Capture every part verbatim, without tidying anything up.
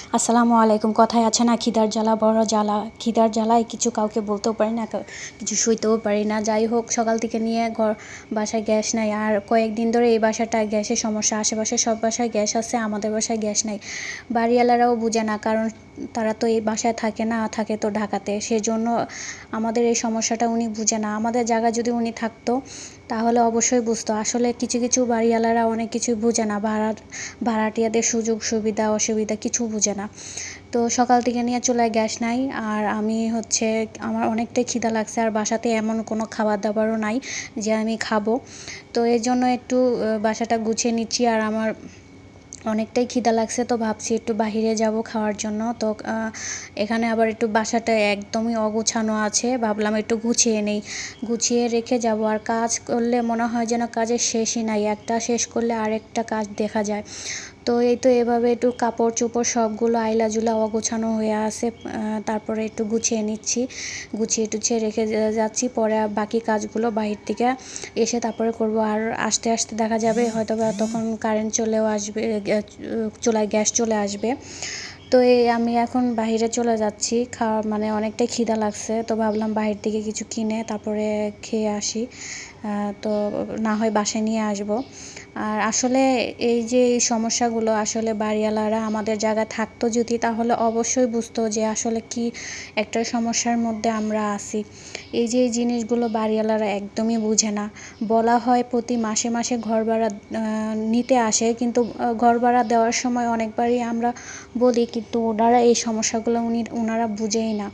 আসসালামু আলাইকুম। কথায় আছে না, খিদার জ্বালা বড় জ্বালা। খিদার জ্বালায় কিছু কাউকে বলতেও পারি না, কিছু সইতেও পারি না। যাই হোক, সকাল থেকে নিয়ে ঘর বাসায় গ্যাস নাই, আর কয়েকদিন ধরে এই বাসাটা গ্যাসের সমস্যা। আশেপাশে সব বাসায় গ্যাস আছে, আমাদের বাসায় গ্যাস নাই। বাড়িওয়ালারাও বুঝে না, কারণ তারা তো এই বাসায় থাকে না, থাকে তো ঢাকাতে। সেজন্য আমাদের এই সমস্যাটা উনি বুঝে না। আমাদের জায়গায় যদি উনি থাকতো তাহলে অবশ্যই বুঝতো। আসলে কিছু কিছু বাড়িওয়ালারা অনেক কিছুই বুঝে না, ভাড়া ভাড়াটিয়াদের সুযোগ সুবিধা অসুবিধা কিছু বুঝে না। তো সকাল থেকে নিয়ে চুলায় গ্যাস নাই, আর আমি হচ্ছে আমার অনেকটাই খিদা লাগছে, আর বাসাতে এমন কোনো খাবার দাবারও নাই যে আমি খাবো। তো এর জন্য একটু বাসাটা গুছিয়ে নিচ্ছি, আর আমার অনেকটাই খিদা লাগছে, তো ভাবছি একটু বাহিরে যাব খাওয়ার জন্য। তো এখানে আবার একটু বাসাটা একদমই অগোছানো আছে, ভাবলাম একটু গুছিয়ে নেই, গুছিয়ে রেখে যাব। আর কাজ করলে মনে হয় যেন কাজের শেষই নাই, একটা শেষ করলে আরেকটা কাজ দেখা যায়। তো এই তো এভাবে একটু কাপড় চোপড় সবগুলো আইলা জুলা অগোছানো হয়ে আছে, তারপরে একটু গুছিয়ে নিচ্ছি, গুছিয়ে টুছিয়ে রেখে যাচ্ছি। পরে বাকি কাজগুলো বাহির থেকে এসে তারপরে করব। আর আস্তে আস্তে দেখা যাবে হয়তো বা তখন কারেন্ট চলেও আসবে, চুলায় গ্যাস চলে আসবে। তো এই আমি এখন বাহিরে চলে যাচ্ছি, খাওয়া মানে অনেকটাই খিদা লাগছে, তো ভাবলাম বাহির থেকে কিছু কিনে তারপরে খেয়ে আসি, তো না হয় বাসায় নিয়ে আসব। আর আসলে এই যে এই সমস্যাগুলো আসলে বাড়িওয়ালারা আমাদের জায়গায় থাকতো যদি, তাহলে অবশ্যই বুঝতো যে আসলে কি একটা সমস্যার মধ্যে আমরা আছি। এই যে এই জিনিসগুলো বাড়িওয়ালারা একদমই বুঝে না। বলা হয় প্রতি মাসে মাসে ঘর ভাড়া নিতে আসে, কিন্তু ঘর ভাড়া দেওয়ার সময় অনেকবারই আমরা বলি, কিন্তু ওনারা এই সমস্যাগুলো উনি ওনারা বুঝেই না।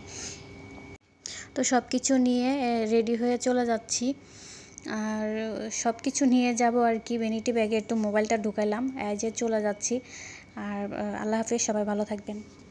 তো সব কিছু নিয়ে রেডি হয়ে চলে যাচ্ছি, আর সব কিছু নিয়ে যাব আর কি। ভ্যানিটি ব্যাগে একটু মোবাইলটা ঢুকাইলাম, এই যে চলে যাচ্ছি। আর আল্লাহ হাফেজ, সবাই ভালো থাকবেন।